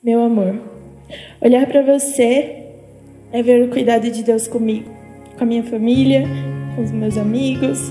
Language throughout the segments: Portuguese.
Meu amor, olhar para você é ver o cuidado de Deus comigo, com a minha família, com os meus amigos.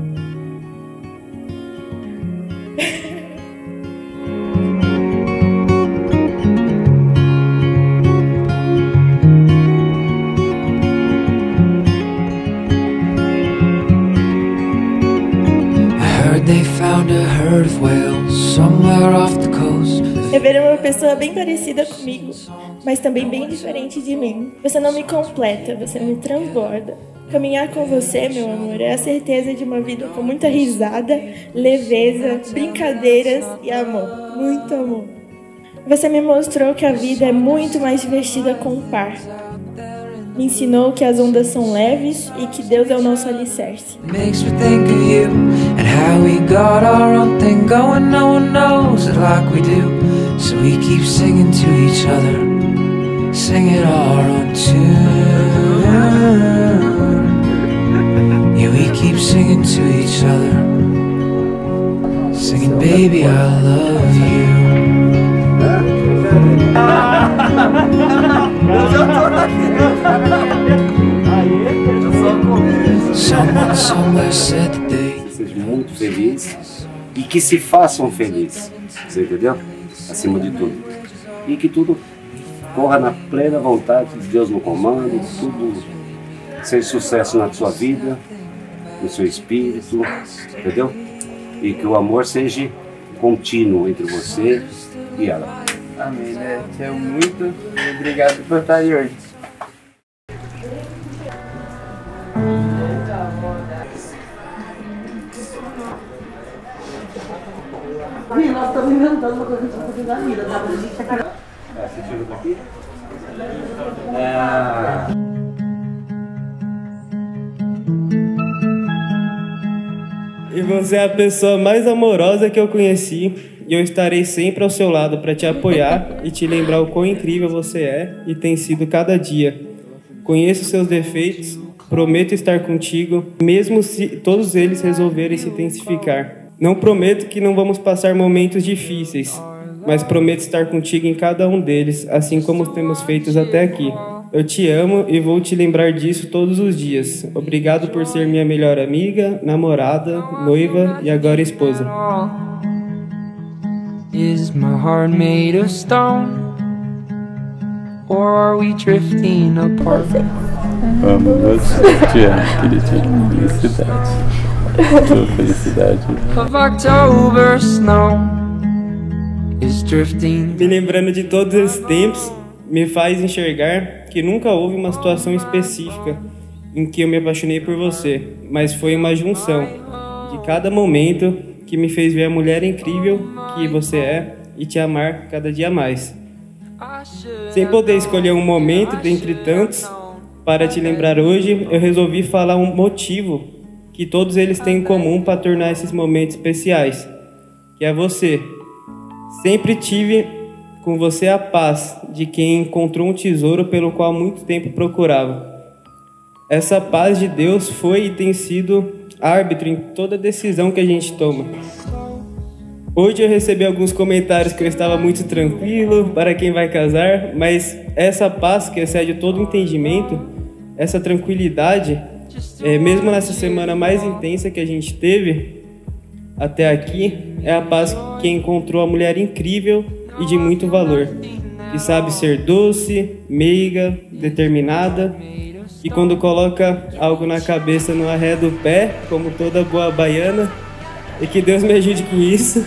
They found a herd of whales somewhere off the coast. É ver uma pessoa bem parecida comigo, mas também bem diferente de mim. Você não me completa, você me transborda. Caminhar com você, meu amor, é a certeza de uma vida com muita risada, leveza, brincadeiras e amor. Muito amor. Você me mostrou que a vida é muito mais divertida com um par. Me ensinou que as ondas são leves e que Deus é o nosso alicerce. Makes me think of you and how we got our own thing going. No one knows it like we do, so we keep singing to each other, singing our own tune. Yeah, we keep singing to each other, singing, baby, I love you. Seja muito feliz e que se façam felizes, você entendeu? Acima de tudo. E que tudo corra na plena vontade de Deus no comando, tudo seja sucesso na sua vida, no seu espírito, entendeu? E que o amor seja contínuo entre você e ela. Amém, né? Te amo muito e obrigado por estar aí hoje. Nós estamos inventando uma coisa que a gente vai fazer da vida, tá? A gente tá aqui. Você tirou daqui? E você é a pessoa mais amorosa que eu conheci, e eu estarei sempre ao seu lado para te apoiar e te lembrar o quão incrível você é e tem sido cada dia. Conheço seus defeitos, prometo estar contigo, mesmo se todos eles resolverem se intensificar. Não prometo que não vamos passar momentos difíceis, mas prometo estar contigo em cada um deles, assim como temos feito até aqui. Eu te amo e vou te lembrar disso todos os dias. Obrigado por ser minha melhor amiga, namorada, noiva e agora esposa. Is my heart made of stone? Or are we drifting apart? Amo você, te amo, queridinho. Felicidade. Tua felicidade. Of October snow is drifting. Me lembrando de todos esses tempos, me faz enxergar que nunca houve uma situação específica em que eu me apaixonei por você, mas foi uma junção de cada momento que me fez ver a mulher incrível que você é e te amar cada dia mais. Sem poder escolher um momento dentre tantos para te lembrar hoje, eu resolvi falar um motivo que todos eles têm em comum para tornar esses momentos especiais, que é você. Sempre tive com você a paz de quem encontrou um tesouro pelo qual há muito tempo procurava. Essa paz de Deus foi e tem sido árbitro em toda decisão que a gente toma. Hoje eu recebi alguns comentários que eu estava muito tranquilo para quem vai casar, mas essa paz que excede todo entendimento, essa tranquilidade, mesmo nessa semana mais intensa que a gente teve até aqui, é a paz que encontrou a mulher incrível e de muito valor, que sabe ser doce, meiga, determinada, e quando coloca algo na cabeça não arreda o pé, como toda boa baiana, e que Deus me ajude com isso.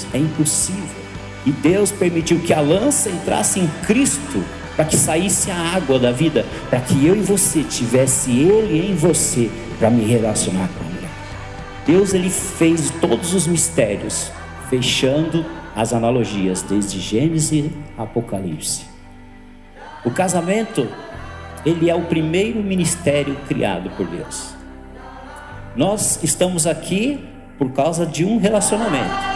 é impossível. E Deus permitiu que a lança entrasse em Cristo para que saísse a água da vida, para que eu e você tivesse Ele em você para me relacionar com Ele. Deus, Ele fez todos os mistérios, fechando as analogias desde Gênesis a Apocalipse. O casamento, ele é o primeiro ministério criado por Deus. Nós estamos aqui por causa de um relacionamento.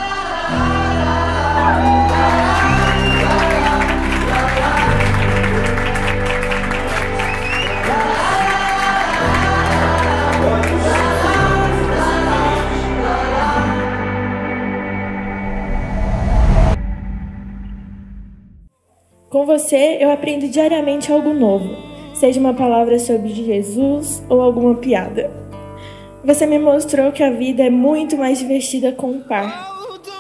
Com você, eu aprendo diariamente algo novo, seja uma palavra sobre Jesus ou alguma piada. Você me mostrou que a vida é muito mais divertida com um par.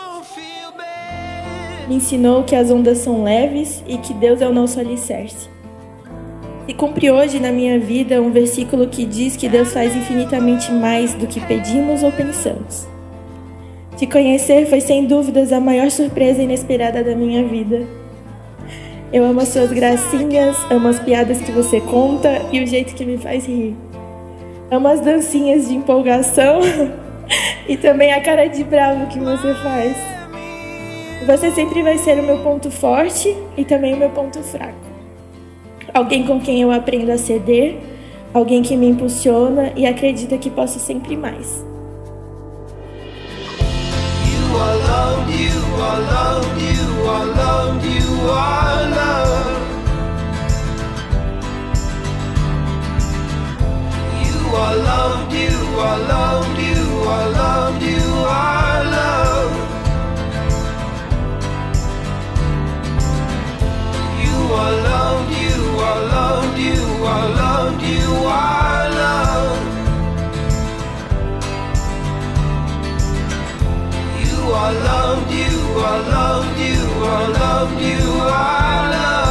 Me ensinou que as ondas são leves e que Deus é o nosso alicerce. E cumpre hoje na minha vida um versículo que diz que Deus faz infinitamente mais do que pedimos ou pensamos. Te conhecer foi sem dúvidas a maior surpresa inesperada da minha vida. Eu amo as suas gracinhas, amo as piadas que você conta e o jeito que me faz rir. Amo as dancinhas de empolgação e também a cara de bravo que você faz. Você sempre vai ser o meu ponto forte e também o meu ponto fraco. Alguém com quem eu aprendo a ceder, alguém que me impulsiona e acredita que posso sempre mais. You are loved, you are loved, you are loved, you are loved. You are loved, you are loved, you are loved, you are loved. You are loved, you are loved, you are loved, you are loved. You are loved, you are loved, you are loved, you are loved.